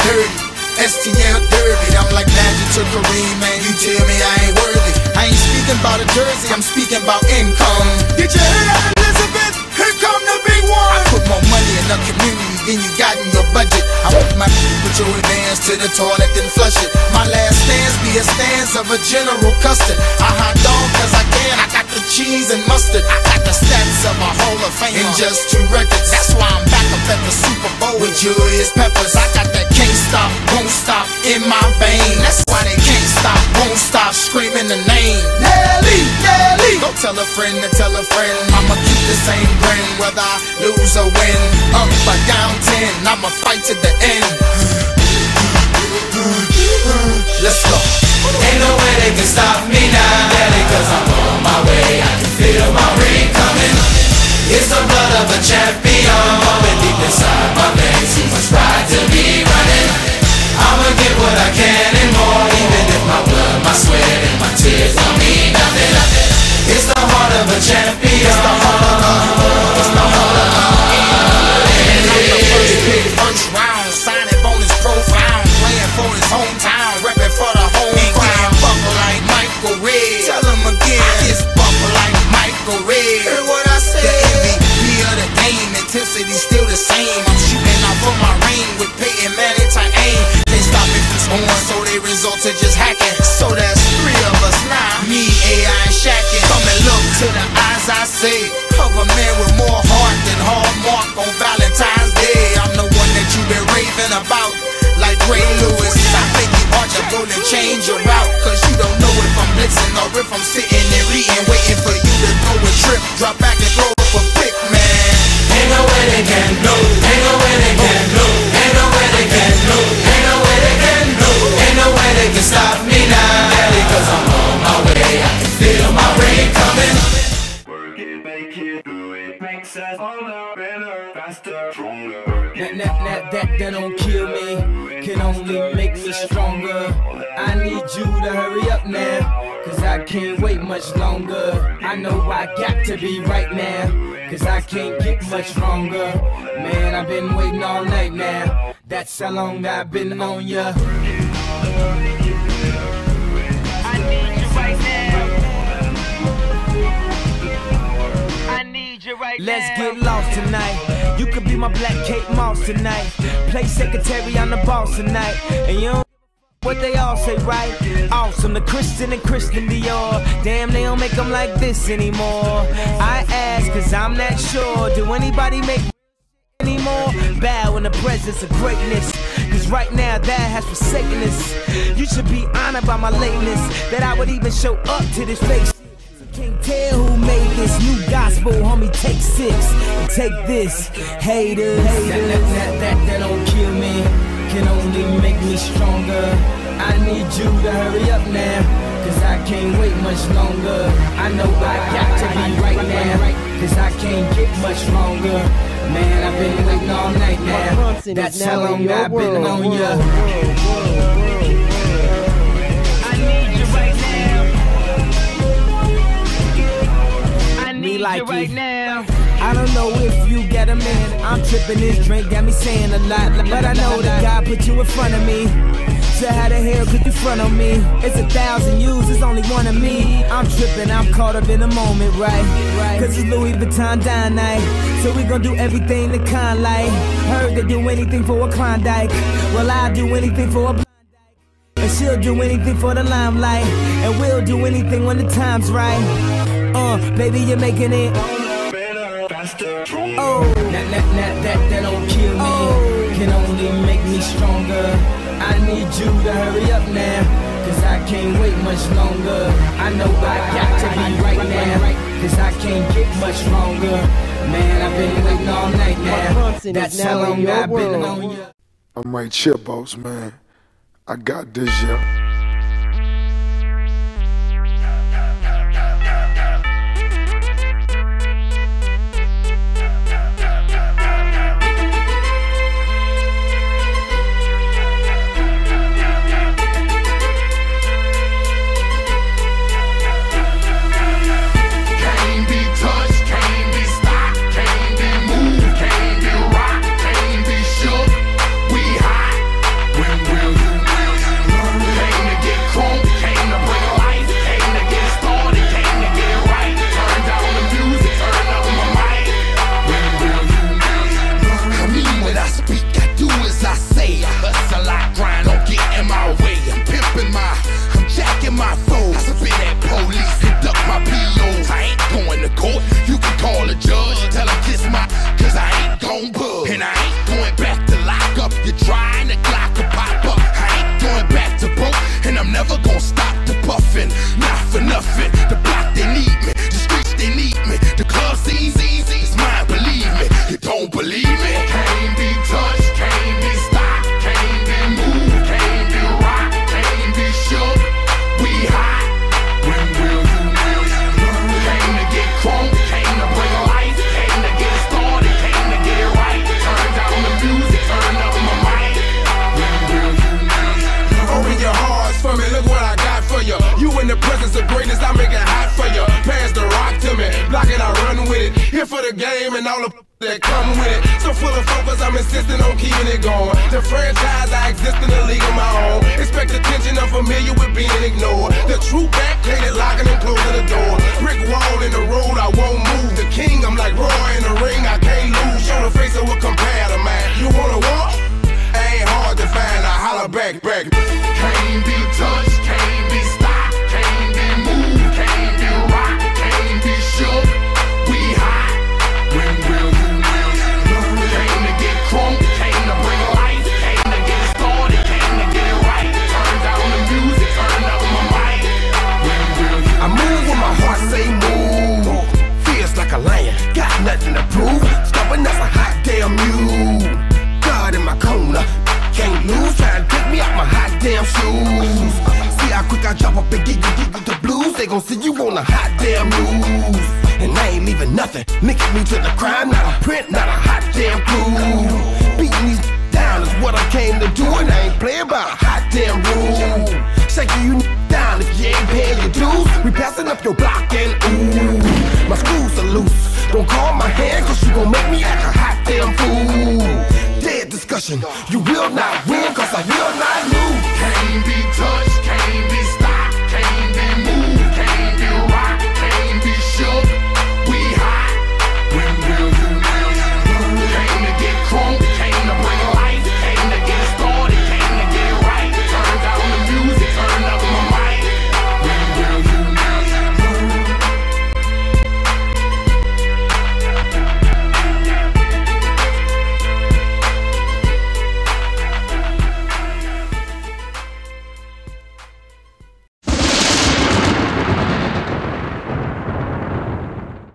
dirty, STL dirty. I'm like Magic to Kareem, man, you tell me I ain't worthy. I ain't speaking about a jersey, I'm speaking about income. Did you hear that, Elizabeth? Here come the big one. I put more money in the community than you got in your budget. I want my put your advance to the toilet then flush it. My last stance be a stance of a General Custard. I hot dog cause I can, I got the cheese and mustard. I got the stats of a Hall of Fame in just 2 records. That's why I'm back up at the Super Bowl with Julius Peppers. I got that can't stop, won't stop in my vein. That's why they can't stop, won't stop screaming the name. Nelly, Nelly. Go tell a friend to tell a friend. I'ma keep the same grin whether I lose or win. Up or down 10, I'ma fight to the end. Let's go. Ain't no way they can stop me now, Daddy, cause I'm on my way. I can feel my ring coming. It's the blood of a champion, moving deep inside my veins. Too much pride to be running. I'ma get what I can and more, even if my blood, my sweat, and my tears don't mean nothing. It's the heart of a champion. It's the heart of a, it's the heart of a. And I'm the first pick, first round, signing bonus profound, playing for his hometown, repping for the home crowd. Buckle like Michael Red. Tell him again. I just buckle like Michael Red. Hear what I said? The MVP of the game, intensity still the same. I'm shooting out from my ring with Peyton Manning tight aim. They stop me from scoring, so they result to just hacking. So that's 3 of us now. Me, AI, and Shaqin'. Come and look to the eyes I say of a man with more heart than Hallmark on Valentine's Day. I'm the one that you've been raving about, like Ray Lewis. I make you arch a goal and change your route, cause you don't know if I'm blitzing or if I'm sitting and reading, waiting for you to throw a trip, drop back and throw up a pick, man. Ain't no way they can lose. Ain't no way they can lose. Ain't no way they can lose. Ain't no way they can lose. Ain't no way they can stop me now, Daddy, cause I'm on my way. I can feel my rain coming. Work it, make it, do it. Makes us older, better, faster, stronger. That don't kill me, can only make me stronger. I need you to hurry up now, cause I can't wait much longer. I know I got to be right now, cause I can't get much stronger. Man, I've been waiting all night now, that's how long I've been on ya. I need you right now. I need you right now. Let's get lost tonight. You could be my black Kate Moss tonight. Play secretary, I'm the boss tonight. And you don't what they all say, right? Awesome, the Christian and Christian Dior. Damn, they don't make them like this anymore. I ask, cause I'm not sure. Do anybody make anymore? Bow in the presence of greatness, cause right now that has forsaken us. You should be honored by my lateness, that I would even show up to this face. Can't tell who made this new gospel, homie. Take 6 and take this, haters. That don't kill me, can only make me stronger. I need you to hurry up now, cause I can't wait much longer. I know I got to be right now, cause I can't get much longer. Man, I've been waiting all night now, that's how long I've been on ya. Like right now. I don't know if you get a man. I'm tripping, this drink got me saying a lot, but I know that God put you in front of me. So how the hell could you front on me? It's 1,000 yous, it's only one of me. I'm tripping, I'm caught up in the moment, right? Cause it's Louis Vuitton dine night, so we gon' do everything the kind like. Heard they do anything for a Klondike, well I'll do anything for a blind dyke. And she'll do anything for the limelight, and we'll do anything when the time's right. Baby, you're making it Better, faster, stronger. oh, that don't kill me, can only make me stronger. I need you to hurry up now, cause I can't wait much longer. I know I got to be right now, cause I can't get much longer. Man, I've been waiting all night now, that's how long I've been on ya. I'm right here, boss man. I got this, yeah. for nothing. The block, they need me. The streets, they need me. The club scene, it's mine, believe me. You don't believe me? Can't be touched, can't be stopped, can't be moved, can't be rocked, can't be shook. We hot. When will you learn? Came to get crunk, came to bring life, came to get started, came to get it right. Turn down the music, turn up my mic. When will you learn? Open your hearts for me, look what I got for you. You in the presence of greatness, I make it hot for you. Pass the rock to me, block it, I run with it. Here for the game and all the that come with it. So full of focus, I'm insisting on keeping it going. The franchise, I exist in a league of my own. Expect attention, I'm familiar with being ignored. The true back, hated locking and closing the door. Brick wall in the road, I won't move. The king, I'm like Roy in the ring, I can't lose. Show the face of what compare to man. You wanna walk? Ain't hard to find, I holler back. Can't be touched, can't be stopped, can't be moved, can't be rocked, can't be shook. We hot. When will you learn? Came to get crunk, came to bring life, came to get started, came to get it right. Turn down the music, turn up my mic. When will you I move when my heart say move. Feels like a lion, got nothing to prove. Stubborn as a hot damn mule. God in my corner, can't lose. Try to take me out my hot damn shoes. See how quick I jump up and get you the blues. They gon' see you on a hot damn news. And I ain't leaving nothing, linking me to the crime. Not a print, not a hot damn clue. Beating these down is what I came to do. And I ain't playing by a hot damn rule. Shaking you down if you ain't paying your dues. We passing up your block and ooh, my screws are loose. Don't call my hand cause you gon' make me act a hot damn fool. Dead discussion, you will not win cause I will not lose. Can't be touched.